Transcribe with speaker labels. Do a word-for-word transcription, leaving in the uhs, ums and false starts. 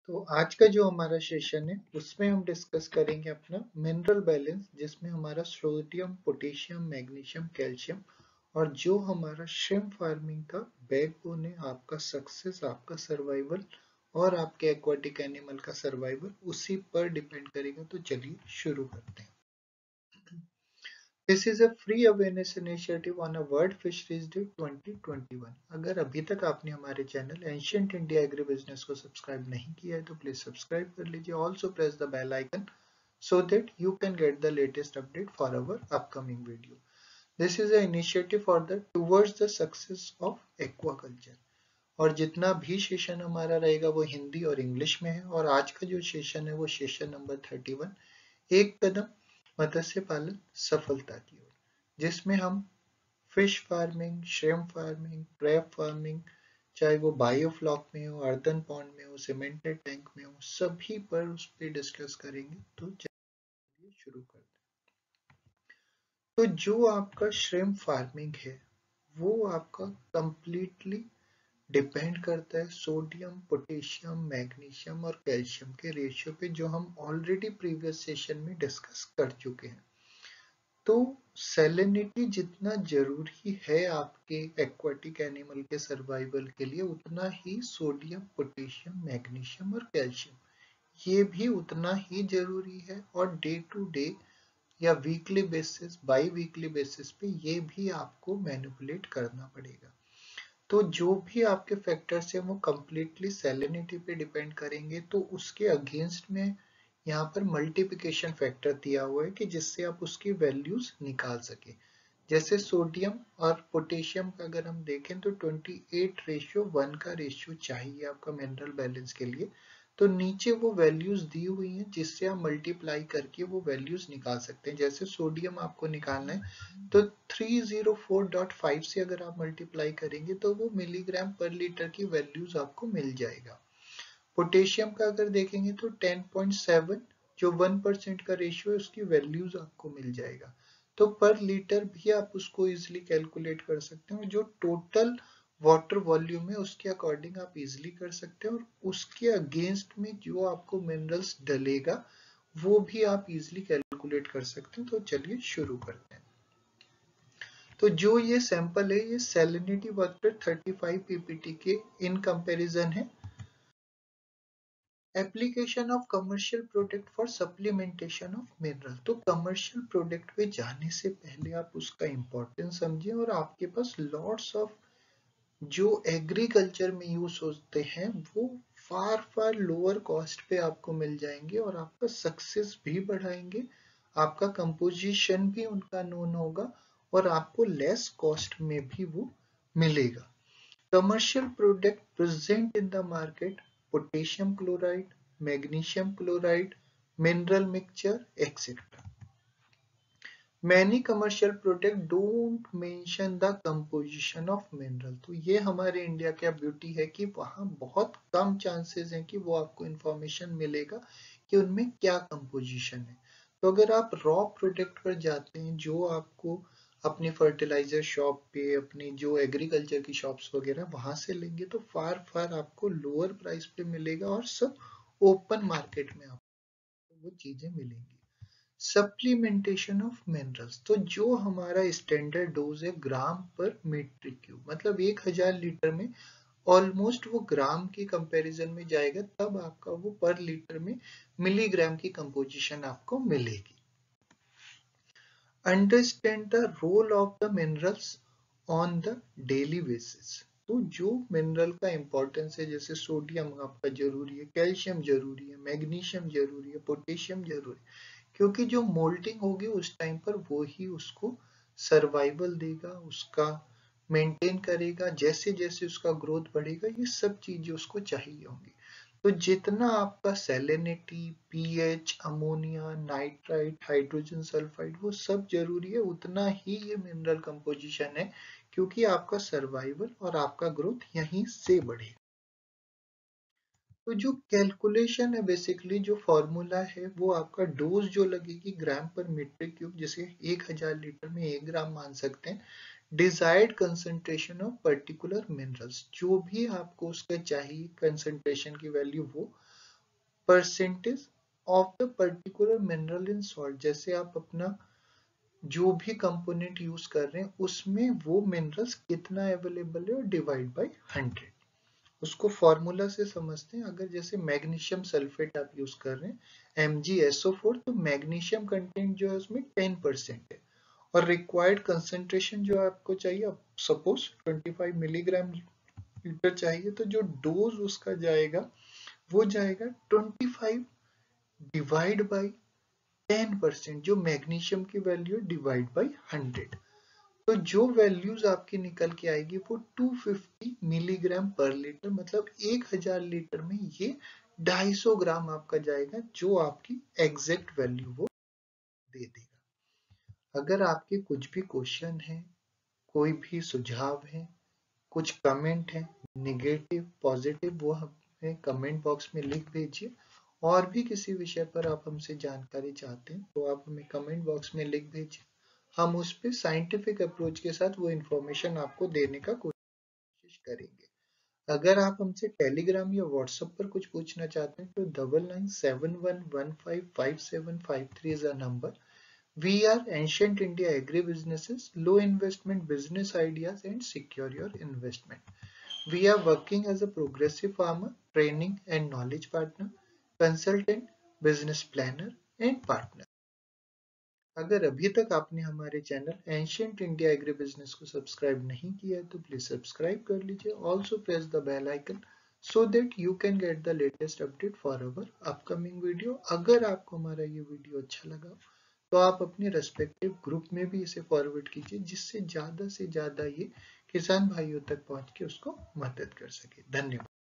Speaker 1: तो आज का जो हमारा सेशन है उसमें हम डिस्कस करेंगे अपना मिनरल बैलेंस, जिसमें हमारा सोडियम, पोटेशियम, मैग्नीशियम, कैल्शियम और जो हमारा श्रिम्प फार्मिंग का बैकबोन है, आपका सक्सेस, आपका सर्वाइवल और आपके एक्वाटिक एनिमल का सर्वाइवल उसी पर डिपेंड करेगा। तो चलिए शुरू करते हैं। This is a free awareness initiative on a World Fisheries Day twenty twenty-one। अगर अभी तक आपने हमारे channel ancient India agri business को सब्सक्राइब नहीं किया है तो प्लीज सब्सक्राइब कर लीजिए। Also press the bell icon so that you can get the latest update for our upcoming video. This is an initiative for the towards the success of aquaculture। और जितना भी session हमारा रहेगा वो हिंदी और English में है। और आज का जो सेशन है वो सेशन नंबर थर्टी वन, एक कदम मत्स्य पालन सफलता की ओर, जिसमें हम fish farming, shrimp farming, crab farming, चाहे वो बायोफ्लॉक में हो, अर्दन पॉन्ड में हो, सीमेंटेड टैंक में हो, सभी पर उस पर डिस्कस करेंगे। तो चलिए शुरू करते हैं। तो जो आपका श्रिम्प फार्मिंग है वो आपका कंप्लीटली डिपेंड करता है सोडियम, पोटेशियम, मैग्नीशियम और कैल्शियम के रेशियो पे, जो हम ऑलरेडी प्रीवियस सेशन में डिस्कस कर चुके हैं। तो सैलिनिटी जितना जरूरी है आपके एक्वाटिक एनिमल के सर्वाइवल के लिए, उतना ही सोडियम, पोटेशियम, मैग्नीशियम और कैल्शियम ये भी उतना ही जरूरी है। और डे टू डे या weekly basis, biweekly basis पे ये भी आपको मैनिपुलेट करना पड़ेगा। तो जो भी आपके फैक्टर्स हैं वो कंप्लीटली सैलिनिटी पे डिपेंड करेंगे। तो उसके अगेंस्ट में यहाँ पर मल्टीप्लिकेशन फैक्टर दिया हुआ है कि जिससे आप उसकी वैल्यूज निकाल सके। जैसे सोडियम और पोटेशियम का अगर हम देखें तो अट्ठाईस रेशियो वन का रेशियो चाहिए आपका मिनरल बैलेंस के लिए। तो नीचे वो वैल्यूज दी हुई हैं जिससे आप मल्टीप्लाई करके वो वैल्यूज निकाल सकते हैं। जैसे सोडियम आपको निकालना है तो तीन सौ चार पॉइंट पाँच से अगर आप मल्टीप्लाई करेंगे तो वो मिलीग्राम पर लीटर की वैल्यूज आपको मिल जाएगा। पोटेशियम का अगर देखेंगे तो दस पॉइंट सात, जो वन परसेंट का रेशियो है, उसकी वैल्यूज आपको मिल जाएगा। तो पर लीटर भी आप उसको इजिली कैलकुलेट कर सकते हैं। जो टोटल वाटर वॉल्यूम है उसके अकॉर्डिंग आप इजिली कर सकते हैं। और उसके अगेंस्ट में जो आपको मिनरल्स डलेगा वो भी आप इजिली कैलकुलेट कर सकते हैं। तो चलिए शुरू करते हैं। तो जो ये सैंपल है ये सैलिनिटी वाटर पैंतीस पीपीटी के इन कंपैरिजन है। Application of commercial product for supplementation of mineral. तो कमर्शियल प्रोडक्ट पे जाने से पहले आप उसका इंपॉर्टेंस समझें। और आपके पास लॉट्स ऑफ जो एग्रीकल्चर में यूज होते हैं वो फार फार लोअर कॉस्ट पे आपको मिल जाएंगे और आपका सक्सेस भी बढ़ाएंगे। आपका कंपोजिशन भी उनका नोन होगा और आपको लेस कॉस्ट में भी वो मिलेगा। Commercial product present in the market: potassium chloride, magnesium chloride, mineral mixture etcetera. Many commercial products don't mention the composition of mineral। तो ये हमारे इंडिया का ब्यूटी है कि वहाँ बहुत कम चांसेस हैं कि वो आपको इंफॉर्मेशन मिलेगा कि उनमें क्या कंपोजिशन है। तो अगर आप रॉ प्रोडक्ट पर जाते हैं जो आपको अपनी फर्टिलाइजर शॉप पे, अपनी जो एग्रीकल्चर की शॉप्स वगैरह वहां से लेंगे तो फार फार आपको लोअर प्राइस पे मिलेगा और सब ओपन मार्केट में आपको वो चीजें मिलेंगी। सप्लीमेंटेशन ऑफ मिनरल्स: तो जो हमारा स्टैंडर्ड डोज है ग्राम पर मीट्रिक क्यूब, मतलब एक हजार लीटर में ऑलमोस्ट वो ग्राम की कंपैरिजन में जाएगा, तब आपका वो पर लीटर में मिलीग्राम की कंपोजिशन आपको मिलेगी। Understand the role of the minerals on the daily basis. तो जो मिनरल का इंपॉर्टेंस है, जैसे सोडियम आपका जरूरी है, कैल्शियम जरूरी है, मैग्नीशियम जरूरी है, पोटेशियम जरूरी है, क्योंकि जो मोल्टिंग होगी उस टाइम पर वो ही उसको सर्वाइवल देगा, उसका मेंटेन करेगा। जैसे जैसे उसका ग्रोथ बढ़ेगा ये सब चीजें उसको चाहिए होंगी। तो जितना आपका salinity, pH, ammonia, nitrite, hydrogen sulphide वो सब जरूरी है, उतना ही ये मिनरल कंपोजिशन है, क्योंकि आपका सर्वाइवल और आपका ग्रोथ यहीं से बढ़ेगा। तो जो कैलकुलेशन है, बेसिकली जो फॉर्मूला है वो आपका डोज जो लगेगी ग्राम पर मीटर क्यूब, जैसे एक हजार लीटर में एक ग्राम मान सकते हैं। Desired concentration of particular minerals, जो भी आपको उसका चाहिए कंसंट्रेशन की वैल्यू वो percentage of the particular mineral in salt, जैसे आप अपना जो भी कंपोनेंट यूज कर रहे हैं उसमें वो मिनरल्स कितना अवेलेबल है और डिवाइड बाय हंड्रेड। उसको फॉर्मूला से समझते हैं। अगर जैसे मैग्नीशियम सल्फेट आप यूज कर रहे हैं M G S O four, तो मैग्नीशियम कंटेंट जो है उसमें टेन परसेंट है और रिक्वायर्ड कंसेंट्रेशन जो आपको चाहिए, सपोज पच्चीस मिलीग्राम लीटर चाहिए, तो जो डोज उसका जाएगा वो जाएगा पच्चीस डिवाइड बाय टेन परसेंट, जो मैग्नीशियम की वैल्यू डिवाइड बाय हंड्रेड। तो जो वैल्यूज आपकी निकल के आएगी वो दो सौ पचास मिलीग्राम पर लीटर, मतलब एक हज़ार लीटर में ये दो सौ पचास ग्राम आपका जाएगा, जो आपकी एग्जैक्ट वैल्यू वो दे देगा। अगर आपके कुछ भी क्वेश्चन है, कोई भी सुझाव है, कुछ कमेंट है, निगेटिव पॉजिटिव, वो हमें कमेंट बॉक्स में लिख भेजिए। और भी किसी विषय पर आप हमसे जानकारी चाहते हैं तो आप हमें कमेंट बॉक्स में लिख भेजिए। हम उस पर साइंटिफिक अप्रोच के साथ वो इंफॉर्मेशन आपको देने का कोशिश करेंगे। अगर आप हमसे टेलीग्राम या व्हाट्सएप पर कुछ पूछना चाहते हैं तो double nine seven one one five five seven five three is a number. We are Ancient India Agri Businesses, low investment business ideas and secure your investment. We are working as a progressive farmer, training and knowledge partner, consultant, business planner and partner. अगर अभी तक आपने हमारे channel ancient India agri business को subscribe नहीं किया है तो प्लीज सब्सक्राइब कर लीजिए। Also press the bell icon so that you can get the latest update for our upcoming video. अगर आपको हमारा ये वीडियो अच्छा लगा तो आप अपने रेस्पेक्टिव ग्रुप में भी इसे फॉरवर्ड कीजिए, जिससे ज्यादा से ज्यादा ये किसान भाइयों तक पहुंच के उसको मदद कर सके। धन्यवाद।